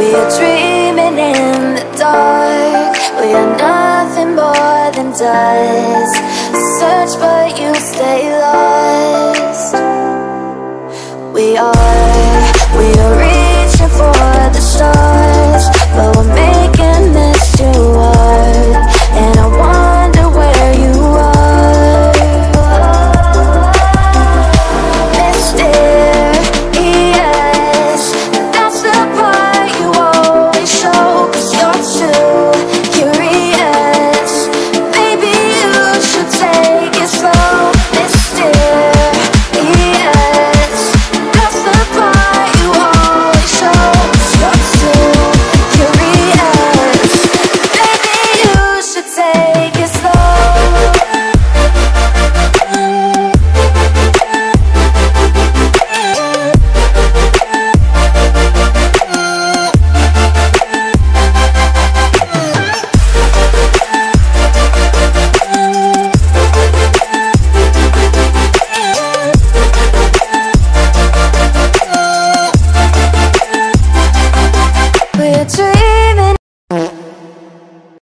We are dreaming in the dark. We are nothing more than dust. Search but you stay lost. We are reaching for the stars.